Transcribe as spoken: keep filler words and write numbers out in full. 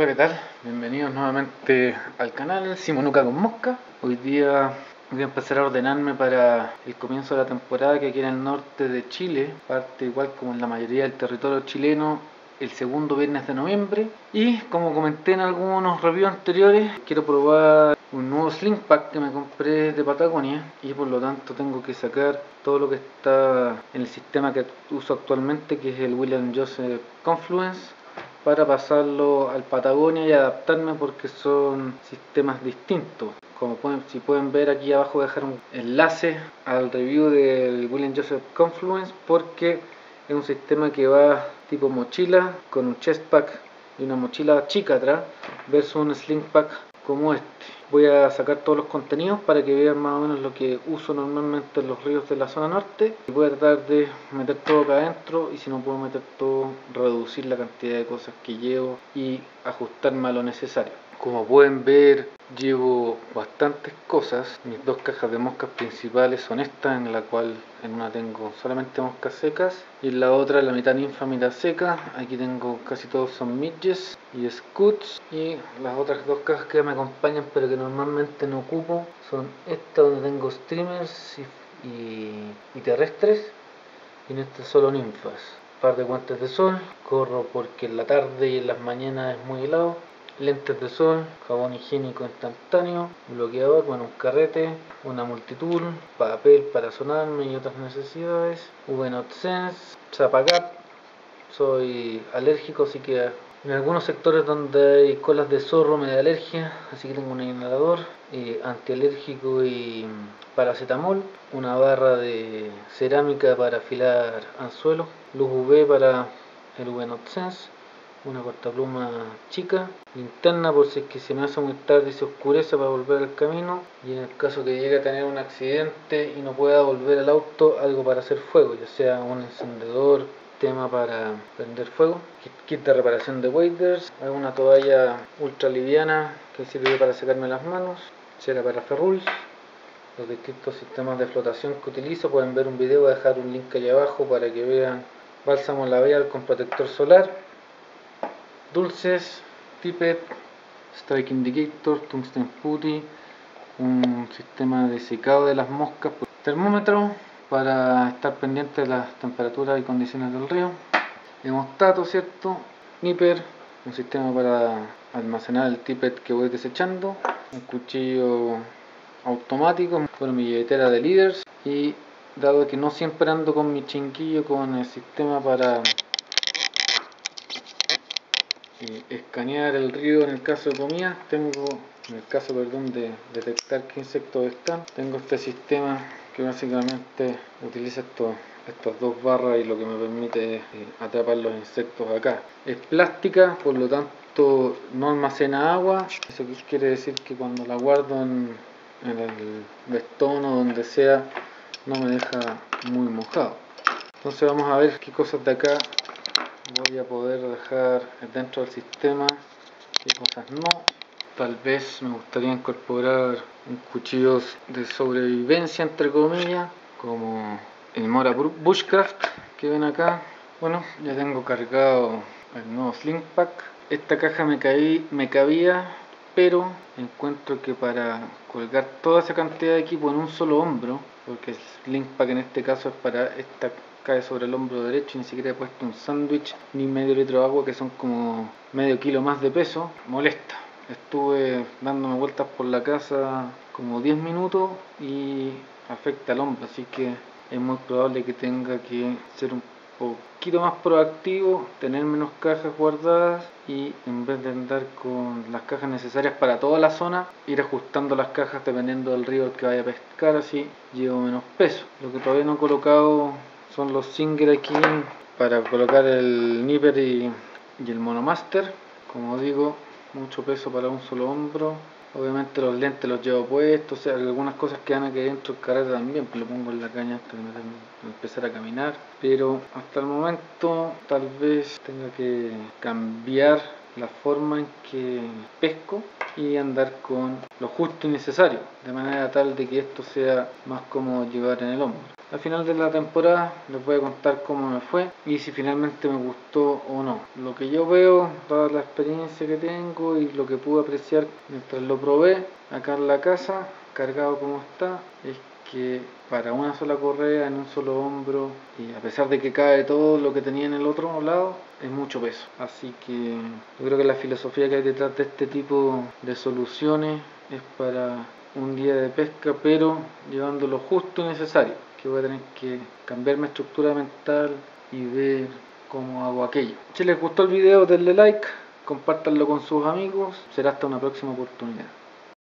Hola, ¿qué tal? Bienvenidos nuevamente al canal Simonuca con Mosca. Hoy día voy a empezar a ordenarme para el comienzo de la temporada, que aquí en el norte de Chile parte, igual como en la mayoría del territorio chileno, el segundo viernes de noviembre. Y como comenté en algunos reviews anteriores, quiero probar un nuevo Sling Pack que me compré de Patagonia, y por lo tanto tengo que sacar todo lo que está en el sistema que uso actualmente, que es el William Joseph Confluence, para pasarlo al Patagonia y adaptarme, porque son sistemas distintos. Como pueden, si pueden ver, aquí abajo voy a dejar un enlace al review del William Joseph Confluence, porque es un sistema que va tipo mochila con un chest pack y una mochila chica atrás, versus un sling pack como este. Voy a sacar todos los contenidos para que vean más o menos lo que uso normalmente en los ríos de la zona norte, y voy a tratar de meter todo acá adentro, y si no puedo meter todo, reducir la cantidad de cosas que llevo y ajustarme a lo necesario. Como pueden ver, llevo bastantes cosas. Mis dos cajas de moscas principales son estas, en la cual en una tengo solamente moscas secas y en la otra la mitad ninfa, mitad seca. Aquí tengo casi todos son midges y scuds, y las otras dos cajas que me acompañan pero que normalmente no ocupo son estas, donde tengo streamers y, y, y terrestres, y en este solo ninfas. Un par de guantes de sol, corro porque en la tarde y en las mañanas es muy helado. Lentes de sol, jabón higiénico instantáneo, bloqueador, bueno, un carrete, una multitool, papel para sonarme y otras necesidades, V Note Sense, Zapacap. Soy alérgico, así que en algunos sectores donde hay colas de zorro me da alergia, así que tengo un inhalador, eh, antialérgico y paracetamol, una barra de cerámica para afilar anzuelos, luz U V para el V Note Sense, una cortapluma chica, linterna por si es que se me hace muy tarde y se oscurece, para volver al camino, y en el caso que llegue a tener un accidente y no pueda volver al auto, algo para hacer fuego, ya sea un encendedor, tema para prender fuego, kit, kit de reparación de waders, una toalla ultra liviana que sirve para secarme las manos, cera para ferrules, los distintos sistemas de flotación que utilizo. Pueden ver un video, voy a dejar un link ahí abajo para que vean. Bálsamo labial con protector solar, dulces, tippet, strike indicator, tungsten putty, un sistema de secado de las moscas, termómetro para estar pendiente de las temperaturas y condiciones del río, hemostato, cierto, nipper, un sistema para almacenar el tippet que voy desechando, un cuchillo automático, bueno, mi billetera de leaders, y dado que no siempre ando con mi chinguillo con el sistema para eh, escanear el río en el caso de comida, tengo, en el caso, perdón, de detectar qué insectos están, tengo este sistema que básicamente utiliza estos, estas dos barras, y lo que me permite eh, atrapar los insectos acá. Es plástica, por lo tanto no almacena agua. Eso quiere decir que cuando la guardo en, en el vestón o donde sea, no me deja muy mojado. Entonces vamos a ver qué cosas de acá voy a poder dejar dentro del sistema, qué cosas no. Tal vez me gustaría incorporar un cuchillo de sobrevivencia, entre comillas, como el Mora Bushcraft que ven acá. Bueno, ya tengo cargado el nuevo Sling Pack. Esta caja me, caí, me cabía, pero encuentro que para colgar toda esa cantidad de equipo en un solo hombro, porque el Sling Pack en este caso es para esta, cae sobre el hombro derecho, y ni siquiera he puesto un sándwich ni medio litro de agua, que son como medio kilo más de peso, molesta. Estuve dándome vueltas por la casa como diez minutos y afecta al hombro, así que es muy probable que tenga que ser un poquito más proactivo, tener menos cajas guardadas, y en vez de andar con las cajas necesarias para toda la zona, ir ajustando las cajas dependiendo del río al que vaya a pescar, así llevo menos peso. Lo que todavía no he colocado son los Singer aquí para colocar el nipper y, y el monomaster. Como digo, mucho peso para un solo hombro. Obviamente los lentes los llevo puestos, o sea, algunas cosas que van aquí dentro del carrete también, pues lo pongo en la caña hasta que empezar a caminar. Pero hasta el momento tal vez tenga que cambiar la forma en que pesco, y andar con lo justo y necesario, de manera tal de que esto sea más cómodo llevar en el hombro. Al final de la temporada les voy a contar cómo me fue y si finalmente me gustó o no. Lo que yo veo, dada la experiencia que tengo y lo que pude apreciar mientras lo probé acá en la casa, cargado como está, es que para una sola correa en un solo hombro, y a pesar de que cae todo lo que tenía en el otro lado, es mucho peso. Así que yo creo que la filosofía que hay detrás de este tipo de soluciones es para un día de pesca, pero llevando lo justo y necesario, que voy a tener que cambiar mi estructura mental y ver cómo hago aquello. Si les gustó el video, denle like, compártanlo con sus amigos. Será hasta una próxima oportunidad.